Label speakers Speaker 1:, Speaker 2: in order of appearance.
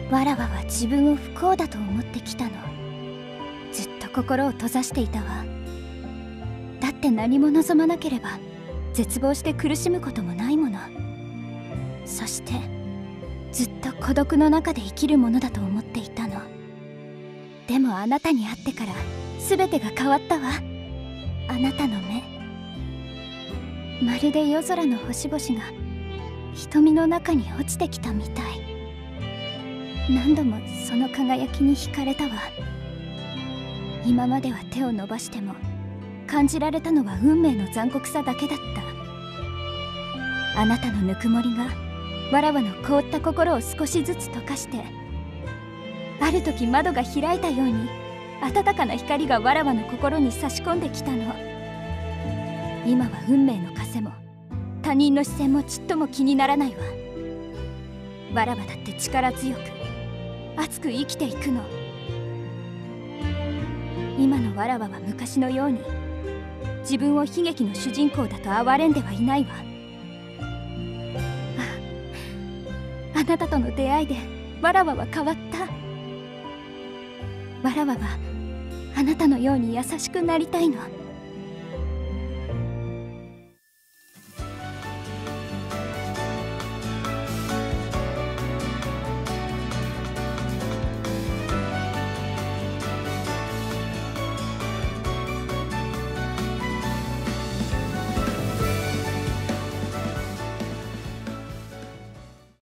Speaker 1: わらわは自分を不幸だと思ってきたの。ずっと心を閉ざしていたわ。だって何も望まなければ絶望して苦しむこともないもの。そしてずっと孤独の中で生きるものだと思っていたの。でもあなたに会ってから全てが変わったわ。あなたの目、まるで夜空の星々が瞳の中に落ちてきたみたい。何度もその輝きに惹かれたわ。今までは手を伸ばしても感じられたのは運命の残酷さだけだった。あなたのぬくもりがわらわの凍った心を少しずつ溶かして、ある時窓が開いたように暖かな光がわらわの心に差し込んできたの。今は運命の風も他人の視線もちっとも気にならないわ。わらわだって力強く熱く生きていくの。今のわらわは昔のように自分を悲劇の主人公だと哀れんではいないわ。あなたとの出会いでわらわは変わった。わらわはあなたのように優しくなりたいの。